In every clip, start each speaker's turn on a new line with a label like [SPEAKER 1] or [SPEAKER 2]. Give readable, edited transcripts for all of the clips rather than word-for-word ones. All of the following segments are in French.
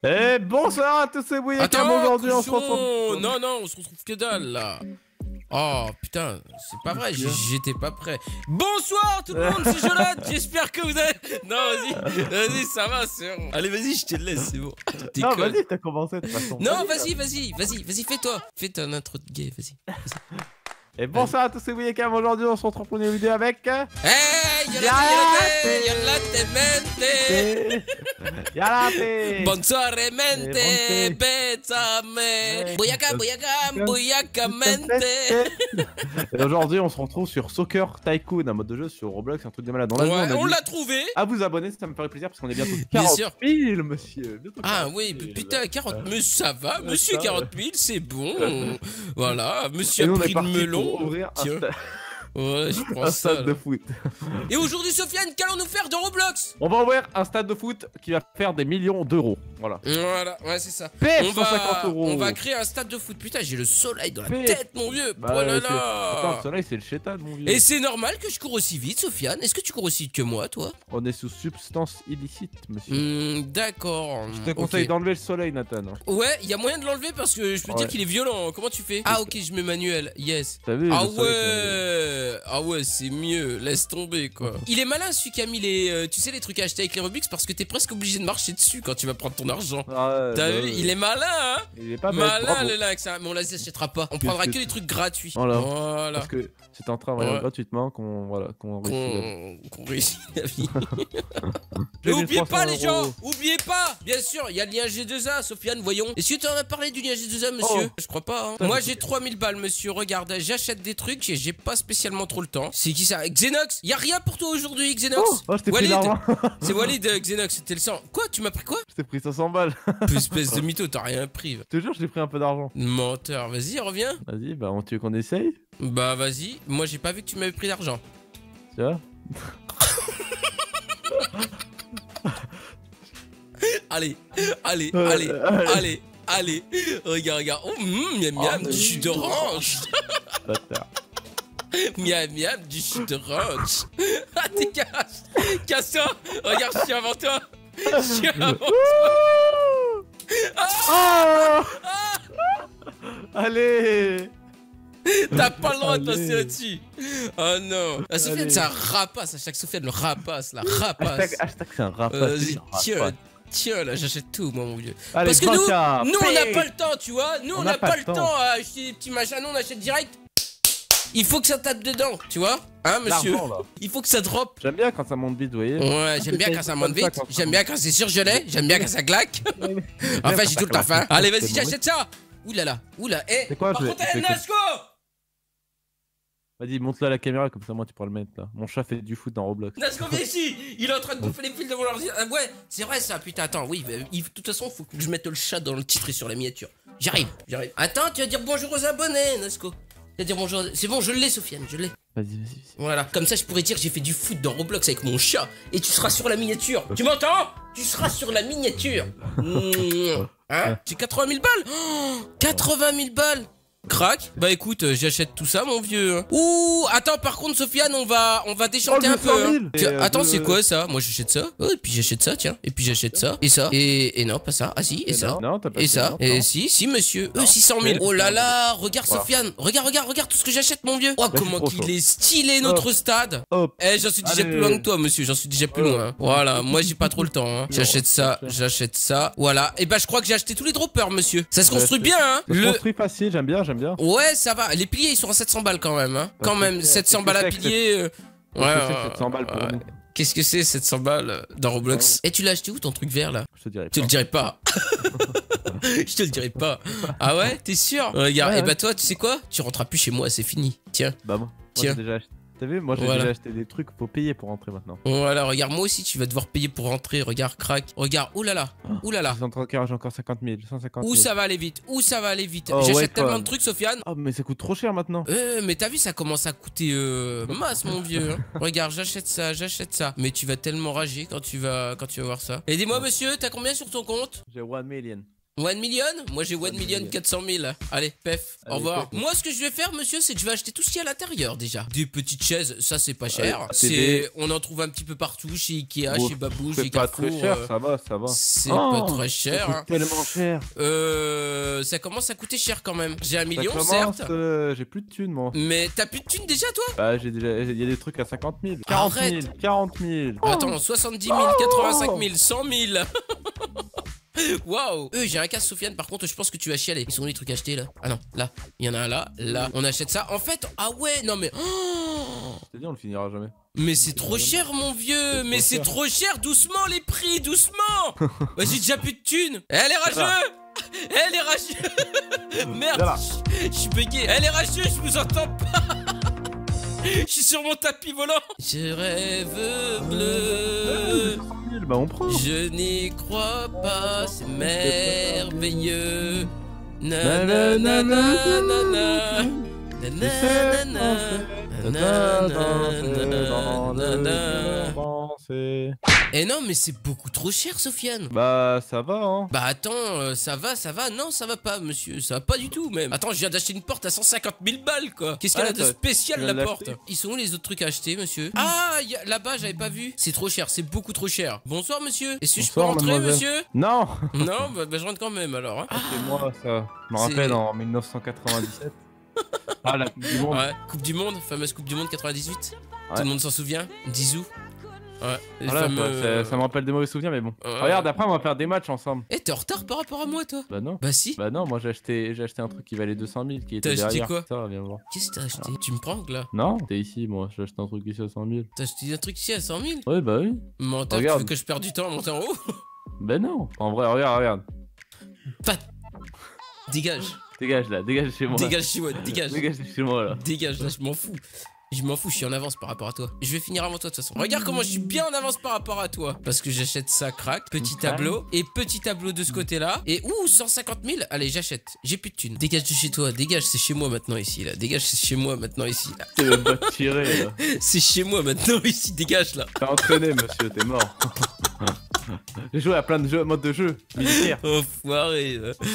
[SPEAKER 1] Bonsoir à tous, c'est William.
[SPEAKER 2] Attends,
[SPEAKER 1] Aujourd'hui, on se
[SPEAKER 2] cochon.
[SPEAKER 1] retrouve.
[SPEAKER 2] Non, non, on se retrouve que dalle là. Oh putain, c'est pas vrai, j'étais pas prêt. Bonsoir tout le monde, c'est Jonathan, j'espère que vous allez... Non, vas-y, ça va, c'est bon. Allez, vas-y, je te laisse, c'est bon.
[SPEAKER 1] Non, vas-y, t'as commencé de toute façon.
[SPEAKER 2] Non, vas-y, fais-toi. Fais ton intro de gay, vas-y.
[SPEAKER 1] Et bonsoir à tous, c'est William. Aujourd'hui, on se retrouve pour une vidéo avec.
[SPEAKER 2] Hey, yalla mente.
[SPEAKER 1] Yalate.
[SPEAKER 2] Bonsoir mente, bésame. Boyaka mente.
[SPEAKER 1] Et aujourd'hui, on se retrouve sur Soccer Tycoon, un mode de jeu sur Roblox, un truc de malade. Dans la
[SPEAKER 2] Ouais,
[SPEAKER 1] vie,
[SPEAKER 2] on l'a trouvé.
[SPEAKER 1] à vous abonner, ça me ferait plaisir parce qu'on est bientôt
[SPEAKER 2] Bien
[SPEAKER 1] 40
[SPEAKER 2] sûr.
[SPEAKER 1] 000, monsieur. Bientôt
[SPEAKER 2] Ah
[SPEAKER 1] 40
[SPEAKER 2] oui,
[SPEAKER 1] 000.
[SPEAKER 2] putain, 40 000, mais ça va, monsieur
[SPEAKER 1] ça
[SPEAKER 2] 40 000, c'est bon. Voilà, monsieur
[SPEAKER 1] Et nous,
[SPEAKER 2] a
[SPEAKER 1] on est
[SPEAKER 2] pris le
[SPEAKER 1] parti
[SPEAKER 2] melon.
[SPEAKER 1] pour ouvrir
[SPEAKER 2] Tiens. Ouais, je prends
[SPEAKER 1] un
[SPEAKER 2] ça.
[SPEAKER 1] stade de foot.
[SPEAKER 2] Et aujourd'hui, Sofiane, qu'allons-nous faire de Roblox?
[SPEAKER 1] On va ouvrir un stade de foot qui va faire des millions d'euros. Voilà.
[SPEAKER 2] Voilà, ouais, c'est ça.
[SPEAKER 1] PF
[SPEAKER 2] On
[SPEAKER 1] 150 euros.
[SPEAKER 2] on va créer un stade de foot. Putain, j'ai le soleil dans la
[SPEAKER 1] PF.
[SPEAKER 2] tête, mon vieux.
[SPEAKER 1] Bah,
[SPEAKER 2] Oh là
[SPEAKER 1] Attends, le
[SPEAKER 2] là.
[SPEAKER 1] soleil, c'est le chétan, mon vieux.
[SPEAKER 2] Et c'est normal que je cours aussi vite, Sofiane. Est-ce que tu cours aussi vite que moi, toi?
[SPEAKER 1] On est sous substance illicite, monsieur.
[SPEAKER 2] D'accord.
[SPEAKER 1] Je te conseille d'enlever le soleil, Nathan.
[SPEAKER 2] Ouais, il y a moyen de l'enlever parce que je peux dire
[SPEAKER 1] Ouais.
[SPEAKER 2] qu'il est violent. Comment tu fais? Ah, ok, je mets manuel. Yes.
[SPEAKER 1] T'as vu
[SPEAKER 2] Ah
[SPEAKER 1] le soleil,
[SPEAKER 2] ouais, ah ouais, c'est mieux, laisse tomber quoi. Il est malin celui qui a mis les, tu sais les trucs à acheter avec les Robux parce que t'es presque obligé de marcher dessus quand tu vas prendre ton argent.
[SPEAKER 1] Ah ouais,
[SPEAKER 2] T'as
[SPEAKER 1] bah
[SPEAKER 2] vu,
[SPEAKER 1] ouais.
[SPEAKER 2] il est malin hein.
[SPEAKER 1] Il est pas bête,
[SPEAKER 2] Malin
[SPEAKER 1] bravo.
[SPEAKER 2] le lynx, hein. Mais on les achètera pas. On prendra que les trucs gratuits.
[SPEAKER 1] Voilà.
[SPEAKER 2] Voilà.
[SPEAKER 1] Parce que c'est en train de
[SPEAKER 2] Ouais.
[SPEAKER 1] gratuitement qu'on réussit.
[SPEAKER 2] Qu'on réussit la vie.
[SPEAKER 1] J'ai
[SPEAKER 2] Et
[SPEAKER 1] mis
[SPEAKER 2] oubliez pas
[SPEAKER 1] 300
[SPEAKER 2] les gens,
[SPEAKER 1] euros.
[SPEAKER 2] oubliez pas. Bien sûr, il y a le lien G2A, Sofiane, voyons. Est-ce que tu en as parlé du lien G2A, monsieur? Je crois pas. Hein.
[SPEAKER 1] Putain,
[SPEAKER 2] Moi
[SPEAKER 1] mais-
[SPEAKER 2] j'ai 3000 balles, monsieur. Regarde, j'achète des trucs et j'ai pas spécialement trop le temps. C'est qui ça? Xenox? Y a rien pour toi aujourd'hui, Xenox?
[SPEAKER 1] Oh, je t'ai pris l'argent.
[SPEAKER 2] C'est Walid, Xenox, c'était le sang. Quoi? Tu m'as pris quoi?
[SPEAKER 1] Je t'ai pris 500 balles.
[SPEAKER 2] Espèce de mytho, t'as rien pris.
[SPEAKER 1] Je te jure, je t'ai pris un peu d'argent.
[SPEAKER 2] Menteur, vas-y, reviens.
[SPEAKER 1] Vas-y, bah, tu veux qu'on essaye?
[SPEAKER 2] Bah vas-y, moi j'ai pas vu que tu m'avais pris d'argent.
[SPEAKER 1] Tu vois?
[SPEAKER 2] Allez,
[SPEAKER 1] allez.
[SPEAKER 2] allez. Regarde. Oh, miam, miam, du jus d'orange.
[SPEAKER 1] Bâtard.
[SPEAKER 2] Miam, miam, du jus d'orange. Ah, t'es casse-toi. Regarde, je suis avant toi. Je suis avant toi.
[SPEAKER 1] Oh Allez.
[SPEAKER 2] T'as pas le droit de
[SPEAKER 1] Allez.
[SPEAKER 2] passer là-dessus. Oh non. La Sofiane,
[SPEAKER 1] Allez.
[SPEAKER 2] c'est un rapace. À chaque Sofiane, le rapace, la rapace.
[SPEAKER 1] Hashtag c'est un rapace.
[SPEAKER 2] Vas-y,
[SPEAKER 1] c'est un rapace.
[SPEAKER 2] tiens, là, j'achète tout, moi, mon vieux.
[SPEAKER 1] Allez,
[SPEAKER 2] Parce que nous,
[SPEAKER 1] brancard,
[SPEAKER 2] on n'a
[SPEAKER 1] paix.
[SPEAKER 2] pas le temps, tu vois. Nous, on n'a pas le temps à acheter des petits machins. Nous, on achète direct. Il faut que ça tape dedans, tu vois. Hein, monsieur?
[SPEAKER 1] L'argent, là.
[SPEAKER 2] Il faut que ça drop.
[SPEAKER 1] J'aime bien quand ça monte vite, vous voyez.
[SPEAKER 2] Ouais, j'aime bien quand ça monte vite. J'aime bien quand c'est surgelé. J'aime bien quand ça claque. Enfin, j'ai tout le temps faim. Allez, vas-y, j'achète ça. Ouh là là. Eh,
[SPEAKER 1] C'est quoi,
[SPEAKER 2] par
[SPEAKER 1] je vais-
[SPEAKER 2] contre,
[SPEAKER 1] je vais-
[SPEAKER 2] Nasco.
[SPEAKER 1] Vas-y, monte-le à la caméra, comme ça, moi, tu pourras le mettre là. Mon chat fait du foot dans Roblox.
[SPEAKER 2] Nasco, viens ici. Il est en train de bouffer les fils devant l'ordinateur. Ouais, c'est vrai ça. Putain, attends, oui. De toute façon, faut que je mette le chat dans le titre et sur la miniature. J'arrive. Attends, tu vas dire bonjour aux abonnés, Nasco. Tu vas dire bonjour. C'est bon, je l'ai, Sofiane, je l'ai.
[SPEAKER 1] Vas-y.
[SPEAKER 2] Voilà, comme ça je pourrais dire j'ai fait du foot dans Roblox avec mon chat et tu seras sur la miniature. Tu m'entends? Tu seras sur la miniature. Hein? C'est 80 000 balles? Oh, 80 000 balles. Crac. Bah écoute, j'achète tout ça, mon vieux. Ouh, attends, par contre, Sofiane, on va déchanter
[SPEAKER 1] Oh,
[SPEAKER 2] un peu.
[SPEAKER 1] 200 000.
[SPEAKER 2] Tiens,
[SPEAKER 1] Et,
[SPEAKER 2] attends,
[SPEAKER 1] de-
[SPEAKER 2] c'est quoi ça? Moi j'achète ça. Oh, et puis j'achète ça, tiens. Et puis j'achète ça. Et ça. Et non, pas ça. Ah si, et ça.
[SPEAKER 1] Non, t'as pas
[SPEAKER 2] Et
[SPEAKER 1] fait,
[SPEAKER 2] ça,
[SPEAKER 1] non,
[SPEAKER 2] et
[SPEAKER 1] non.
[SPEAKER 2] si, monsieur. 600 000. Oh là là, regarde
[SPEAKER 1] Voilà.
[SPEAKER 2] Sofiane. Regarde tout ce que j'achète, mon vieux. Oh,
[SPEAKER 1] je suis
[SPEAKER 2] comment
[SPEAKER 1] trop
[SPEAKER 2] qu'il
[SPEAKER 1] chaud.
[SPEAKER 2] est stylé notre stade.
[SPEAKER 1] Hop.
[SPEAKER 2] Eh, j'en suis déjà
[SPEAKER 1] Allez.
[SPEAKER 2] plus loin que toi, monsieur. J'en suis déjà plus loin. Hein. Voilà, moi j'ai pas trop le temps. Hein. J'achète ça. Voilà. Et bah, je crois que j'ai acheté tous les droppers, monsieur. Ça se construit bien, hein.
[SPEAKER 1] Ça se construit facile, j'aime bien.
[SPEAKER 2] Ouais, ça va. Les piliers, ils sont à 700 balles quand même. Hein. Quand même, 700 balles à pilier. Ouais.
[SPEAKER 1] 700 balles pour nous.
[SPEAKER 2] Qu'est-ce que c'est 700 balles dans Roblox? Et tu l'as acheté où ton truc vert là?
[SPEAKER 1] Je te dirais
[SPEAKER 2] Je te le dirai pas. Je te le dirai pas. Ah ouais, t'es sûr? Regarde,
[SPEAKER 1] Ouais,
[SPEAKER 2] et bah toi, tu sais quoi? Tu rentreras plus chez moi, c'est fini. Tiens.
[SPEAKER 1] Bah, moi
[SPEAKER 2] Tiens.
[SPEAKER 1] j'ai déjà acheté. T'as vu? Moi, j'ai
[SPEAKER 2] Voilà.
[SPEAKER 1] déjà acheté des trucs, faut payer pour rentrer maintenant.
[SPEAKER 2] Voilà, regarde, moi aussi, tu vas devoir payer pour rentrer. Regarde, crack. Regarde, oulala. Oulala.
[SPEAKER 1] 134, j'ai encore 50 000, 150 000.
[SPEAKER 2] Où ça va aller vite? Où ça va aller vite?
[SPEAKER 1] Oh,
[SPEAKER 2] J'achète
[SPEAKER 1] ouais,
[SPEAKER 2] tellement
[SPEAKER 1] quoi.
[SPEAKER 2] de trucs, Sofiane.
[SPEAKER 1] Oh, mais ça coûte trop cher maintenant.
[SPEAKER 2] Mais t'as vu, ça commence à coûter masse, mon vieux. Hein. Regarde, j'achète ça. Mais tu vas tellement rager quand tu vas voir ça. Aidez-moi, monsieur, t'as combien sur ton compte?
[SPEAKER 1] J'ai 1 million.
[SPEAKER 2] 1 million? Moi j'ai 1 million 400 000. Allez, pef, au revoir. Moi ce que je vais faire, monsieur, c'est que je vais acheter tout ce qu'il y a à l'intérieur déjà. Des petites chaises, ça c'est pas cher. On en trouve un petit peu partout, chez Ikea, chez Babou, chez Carrefour.
[SPEAKER 1] C'est pas très cher, ça va, ça va.
[SPEAKER 2] C'est pas très cher.
[SPEAKER 1] C'est tellement cher.
[SPEAKER 2] Ça commence à coûter cher quand même. J'ai 1 million, certes.
[SPEAKER 1] J'ai plus de thunes, moi.
[SPEAKER 2] Mais t'as plus de thunes déjà, toi?
[SPEAKER 1] Bah, il y a des trucs à 50 000. 40 000. 40 000.
[SPEAKER 2] Attends, 70 000, 85 000, 100 000. Waouh. J'ai un casque, Sofiane, par contre je pense que tu vas chialer. Ils sont où les trucs achetés là? Ah non, là, il y en a un là, on achète ça. En fait, ah ouais, non mais
[SPEAKER 1] c'est bien, on le finira jamais.
[SPEAKER 2] Mais c'est trop cher mon vieux. Mais c'est trop cher, doucement les prix, doucement. Bah, j'ai déjà plus de thunes. Elle est rageux. Elle est rageux. Merde, je suis bugué. Elle est rageux, je vous entends pas. Je suis sur mon tapis volant. Je rêve bleu.
[SPEAKER 1] Bah on prend.
[SPEAKER 2] Je n'y crois pas, c'est merveilleux. Nananana. Eh non mais c'est beaucoup trop cher, Sofiane.
[SPEAKER 1] Bah ça va hein.
[SPEAKER 2] Bah attends, ça va. Non ça va pas monsieur, ça va pas du tout même. Attends, je viens d'acheter une porte à 150 000 balles quoi. Qu'est-ce qu'elle a de spécial la porte? Ils sont où les autres trucs à acheter monsieur? Ah là-bas j'avais pas vu. C'est trop cher, c'est beaucoup trop cher. Bonsoir monsieur. Est-ce que je peux rentrer monsieur? Non. Non bah je rentre quand même alors hein.
[SPEAKER 1] C'est moi ça. Je me rappelle en 1997. Ah la Coupe du Monde.
[SPEAKER 2] Ouais, Coupe du Monde, fameuse Coupe du Monde 98. Ouais. Tout le monde s'en souvient. 10 août. Ouais,
[SPEAKER 1] voilà, fameux... ça me rappelle des mauvais souvenirs, mais bon. Regarde, après, on va faire des matchs ensemble.
[SPEAKER 2] Eh, t'es en retard par rapport à moi, toi?
[SPEAKER 1] Bah non.
[SPEAKER 2] Bah si.
[SPEAKER 1] Bah non, moi j'ai acheté un truc qui valait 200 000 qui était derrière.
[SPEAKER 2] T'as acheté quoi?
[SPEAKER 1] Ça, viens voir.
[SPEAKER 2] Qu'est-ce que t'as acheté? Tu me pranks là?
[SPEAKER 1] Non, t'es ici, moi. J'ai acheté un truc ici à 100 000.
[SPEAKER 2] T'as acheté un truc ici à 100 000?
[SPEAKER 1] Ouais, bah oui.
[SPEAKER 2] Menteur, tu veux que je perde du temps à monter en haut?
[SPEAKER 1] Bah non. En vrai, regarde.
[SPEAKER 2] Pas. Dégage.
[SPEAKER 1] Dégage là, dégage chez moi.
[SPEAKER 2] Dégage chez moi, dégage.
[SPEAKER 1] Dégage chez moi là.
[SPEAKER 2] Dégage là, je m'en fous. Je m'en fous, je suis en avance par rapport à toi. Je vais finir avant toi de toute façon. Regarde comment je suis bien en avance par rapport à toi. Parce que j'achète ça, crack. Petit tableau. Et petit tableau de ce côté-là. Et ouh, 150 000. Allez, j'achète. J'ai plus de thunes. Dégage de chez toi. Dégage, c'est chez moi maintenant ici là. Dégage, c'est chez moi maintenant ici là.
[SPEAKER 1] T'es même pas tiré là.
[SPEAKER 2] C'est chez moi maintenant ici. Dégage là.
[SPEAKER 1] T'es entraîné, monsieur, t'es mort. J'ai joué à plein de jeux, modes de jeu militaires.
[SPEAKER 2] Oh, foiré.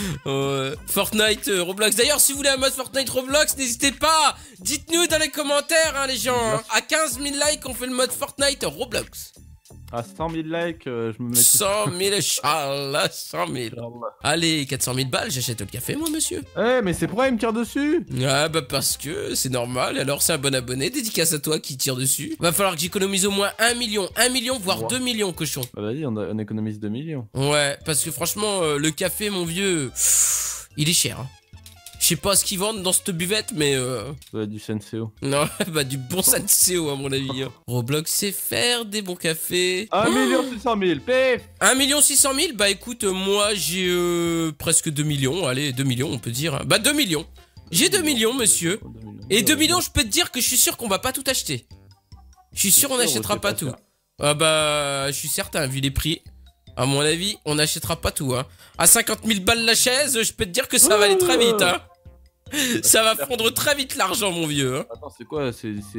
[SPEAKER 2] Fortnite, Roblox. D'ailleurs, si vous voulez un mode Fortnite Roblox, n'hésitez pas. Dites-nous dans les commentaires, hein, les gens. Hein. À 15 000 likes, on fait le mode Fortnite Roblox.
[SPEAKER 1] À 100 000 likes, je me mets.
[SPEAKER 2] 100 000, Inch'Allah, 100 000. Allez, 400 000 balles, j'achète le café, moi, monsieur.
[SPEAKER 1] Eh, mais c'est pourquoi il me tire dessus?
[SPEAKER 2] Ah, bah, parce que c'est normal. Alors, c'est un bon abonné. Dédicace à toi qui tire dessus. Va falloir que j'économise au moins 1 million, voire 2 millions, cochon.
[SPEAKER 1] Bah, vas-y, on économise 2 millions.
[SPEAKER 2] Ouais, parce que franchement, le café, mon vieux, il est cher. Hein. Je sais pas ce qu'ils vendent dans cette buvette, mais
[SPEAKER 1] Ça va être du Senseo.
[SPEAKER 2] Non, bah du bon Senseo à mon avis. Hein. Roblox c'est faire des bons cafés.
[SPEAKER 1] 1 600 000, pif.
[SPEAKER 2] 1 600 000, bah écoute, moi j'ai presque 2 millions. Allez, 2 millions on peut dire. Bah 2 millions. J'ai 2 millions monsieur. Et 2 millions je peux te dire que je suis sûr qu'on va pas tout acheter. Je suis sûr on n'achètera pas tout. Ah bah je suis certain vu les prix. À mon avis, on n'achètera pas tout. Hein. À 50 000 balles la chaise, je peux te dire que ça va aller très vite. Hein. Ça va fondre très vite l'argent, mon vieux. Hein.
[SPEAKER 1] Attends, c'est quoi?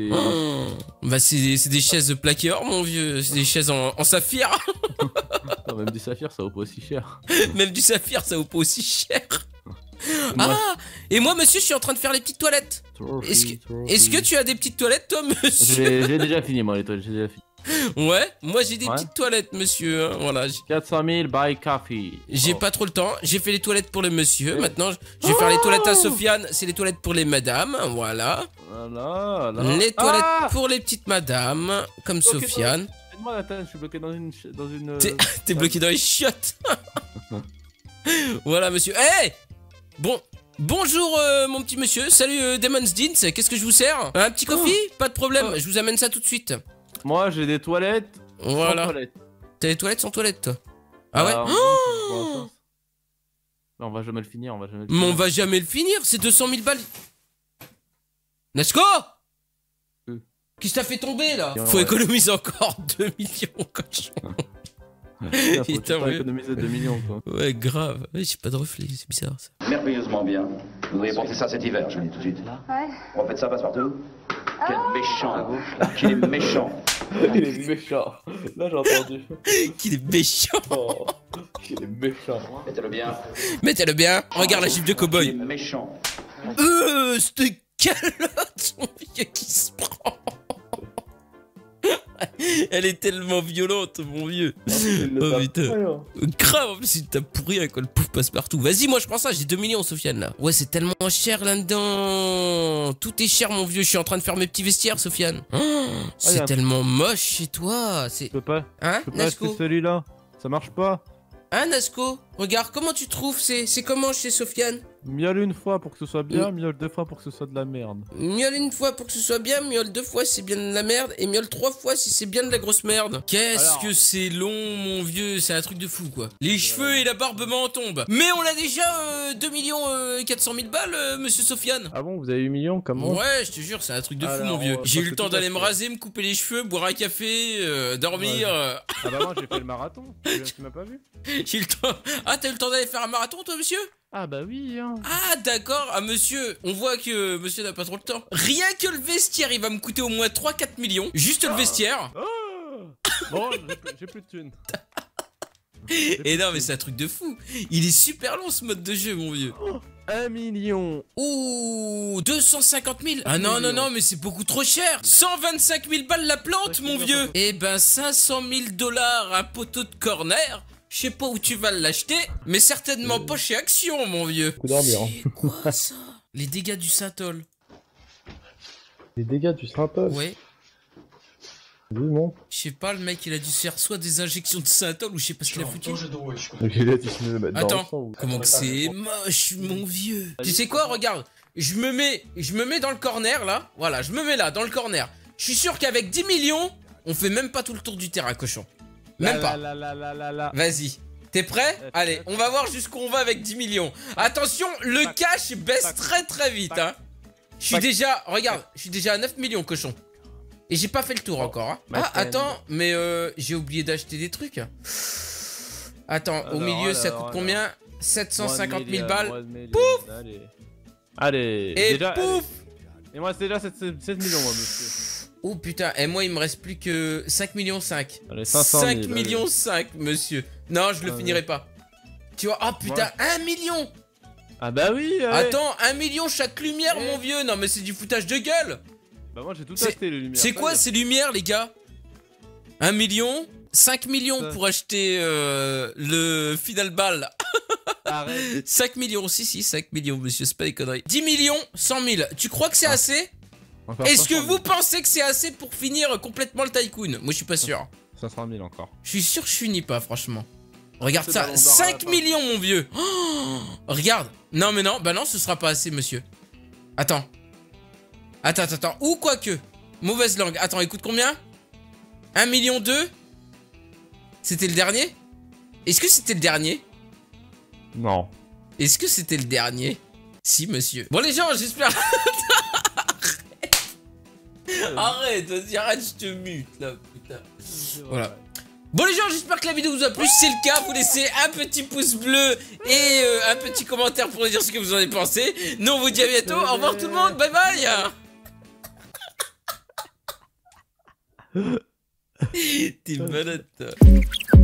[SPEAKER 2] Bah, c'est des chaises plaquées or, mon vieux. C'est des chaises en saphir.
[SPEAKER 1] Non, même du saphir, ça vaut pas aussi cher.
[SPEAKER 2] Même du saphir, ça vaut pas aussi cher. Ah! Et moi, monsieur, je suis en train de faire les petites toilettes. Est-ce que tu as des petites toilettes, toi, monsieur?
[SPEAKER 1] J'ai déjà fini, moi, les toilettes. J'ai déjà fini.
[SPEAKER 2] Ouais, moi j'ai des petites toilettes, monsieur. Hein, voilà.
[SPEAKER 1] 400 000 buy coffee.
[SPEAKER 2] J'ai pas trop le temps. J'ai fait les toilettes pour le monsieur. Maintenant, je vais faire les toilettes à Sofiane. C'est les toilettes pour les madames. Voilà. Les toilettes pour les petites madames, comme Sofiane.
[SPEAKER 1] Moi, attends, je suis bloqué dans une.
[SPEAKER 2] T'es bloqué dans les chiottes. Voilà, monsieur. Hey! Bon. Bonjour mon petit monsieur. Salut Demon's Deans. Qu'est-ce que je vous sers? Un petit coffee? Pas de problème. Je vous amène ça tout de suite.
[SPEAKER 1] Moi j'ai des toilettes.
[SPEAKER 2] Voilà.
[SPEAKER 1] Sans toilettes.
[SPEAKER 2] T'as des toilettes sans toilettes toi? Ah ouais?
[SPEAKER 1] On va jamais le finir,
[SPEAKER 2] Mais on va jamais le finir, c'est 200 000 balles. Nasco? Qu'est-ce que t'as fait tomber là? Faut économiser encore 2 millions cochon.
[SPEAKER 1] Putain, faut économiser 2 millions quoi.
[SPEAKER 2] Ouais grave, ouais, j'ai pas de reflet, c'est bizarre ça.
[SPEAKER 3] Merveilleusement bien. Vous avez porté ça cet hiver, je vous le dis tout de suite.
[SPEAKER 4] Ouais.
[SPEAKER 3] On fait ça passe partout. Quel méchant. Qu'il est méchant.
[SPEAKER 1] Il est méchant. Là, j'ai entendu.
[SPEAKER 2] Qu'il est méchant.
[SPEAKER 1] Oh, qu'il est méchant.
[SPEAKER 3] Mettez-le bien.
[SPEAKER 2] Mettez-le bien. Regarde la gifle de
[SPEAKER 3] Il est
[SPEAKER 2] cowboy.
[SPEAKER 3] méchant.
[SPEAKER 2] Cette calotte, mon vieux qui se prend. Elle est tellement violente, mon vieux. Oh putain. Grave, en plus il t'a pourri quand le pouf passe partout. Vas-y, moi je prends ça, j'ai 2 millions, Sofiane là. Ouais, c'est tellement cher là-dedans. Tout est cher, mon vieux. Je suis en train de faire mes petits vestiaires, Sofiane. Oh, c'est tellement moche chez toi.
[SPEAKER 1] Je peux pas.
[SPEAKER 2] Hein,
[SPEAKER 1] Je peux pas acheter celui-là. Ça marche pas.
[SPEAKER 2] Hein, Nasco? Regarde, comment tu trouves? C'est comment chez Sofiane?
[SPEAKER 1] Miaule une fois pour que ce soit bien, miaule 2 fois pour que ce soit de la merde.
[SPEAKER 2] Miaule une fois pour que ce soit bien, miaule 2 fois si c'est bien de la merde, et miaule 3 fois si c'est bien de la grosse merde. Qu'est-ce que c'est long, mon vieux, c'est un truc de fou, quoi. Les cheveux et la barbe m'en tombent. Mais on a déjà 2 millions 400 000 balles, monsieur Sofiane.
[SPEAKER 1] Ah bon, vous avez 8 millions, comment?
[SPEAKER 2] Ouais, je te jure, c'est un truc de fou, mon vieux. J'ai eu le temps d'aller me raser, me couper les cheveux, boire un café, dormir.
[SPEAKER 1] Ah bah moi j'ai fait le marathon, tu m'as pas vu?
[SPEAKER 2] J'ai eu le temps. Ah, t'as eu le temps d'aller faire un marathon, toi, monsieur?
[SPEAKER 1] Ah bah oui, hein.
[SPEAKER 2] Ah d'accord, ah monsieur, on voit que monsieur n'a pas trop le temps. Rien que le vestiaire, il va me coûter au moins 3-4 millions. Juste le vestiaire.
[SPEAKER 1] Bon, j'ai plus de thunes.
[SPEAKER 2] Et non mais c'est un truc de fou. Il est super long ce mode de jeu, mon vieux.
[SPEAKER 1] 1 million.
[SPEAKER 2] Ouh, 250 000. Ah non, non, non, mais c'est beaucoup trop cher. 125 000 balles la plante, mon vieux. Eh ben 500 000 $ un poteau de corner. Je sais pas où tu vas l'acheter, mais certainement pas chez Action, mon vieux. C'est quoi ça? Les dégâts du Saint-Ol.
[SPEAKER 1] Les dégâts du Saint-Ol?
[SPEAKER 2] Ouais.
[SPEAKER 1] Oui, non.
[SPEAKER 2] Je sais pas, le mec il a dû se faire soit des injections de Saint-Ol ou je sais pas ce qu'il a foutu. Attends, comment que c'est moche, mon vieux. Tu sais quoi, regarde, je me mets dans le corner là. Voilà, je me mets là, dans le corner. Je suis sûr qu'avec 10 millions, on fait même pas tout le tour du terrain, cochon. Même pas. Vas-y. T'es prêt? Allez, on va voir jusqu'où on va avec 10 millions. Attention, le cash baisse très très vite, hein. Je suis déjà, regarde, je suis déjà à 9 millions, cochon. Et j'ai pas fait le tour encore, hein. Ah, attends, mais j'ai oublié d'acheter des trucs. Attends, au milieu, ça coûte combien? 750 000 balles. Pouf!
[SPEAKER 1] Allez.
[SPEAKER 2] Et pouf!
[SPEAKER 1] Et moi, c'est déjà 7 millions, moi, monsieur.
[SPEAKER 2] Oh putain, et moi il me reste plus que 5 millions 5.
[SPEAKER 1] Allez, 500 000,
[SPEAKER 2] 5 millions 5, monsieur. Non, je le finirai pas. Tu vois, oh putain, 1 million.
[SPEAKER 1] Ah bah oui, ouais.
[SPEAKER 2] Attends, 1 million chaque lumière, mon vieux. Non mais c'est du foutage de gueule.
[SPEAKER 1] Bah moi j'ai tout acheté les lumières.
[SPEAKER 2] C'est quoi ces lumières, les gars? 1 million, 5 millions pour acheter le Final Ball. Arrête. 5 millions, si, 5 millions, monsieur, c'est pas des conneries. 10 millions, 100 000. Tu crois que c'est assez? Est-ce que vous pensez que c'est assez pour finir complètement le Tycoon? Moi je suis pas sûr.
[SPEAKER 1] 500 000 encore.
[SPEAKER 2] Je suis sûr que je finis pas, franchement. Regarde ça, 5 millions, mon vieux. Oh, regarde. Non mais non, bah non, ce sera pas assez, monsieur. Attends. Attends. Ou quoique. Mauvaise langue. Attends, écoute combien? 1 million 2. C'était le dernier? Est-ce que c'était le dernier?
[SPEAKER 1] Non.
[SPEAKER 2] Est-ce que c'était le dernier? Si, monsieur. Bon les gens, j'espère... Arrête, vas-y, arrête, je te mute là, putain. Voilà. Bon les gens, j'espère que la vidéo vous a plu. Si c'est le cas, vous laissez un petit pouce bleu et un petit commentaire pour dire ce que vous en avez pensé. Nous on vous dit à bientôt. Au revoir tout le monde, bye bye. T'es malade toi.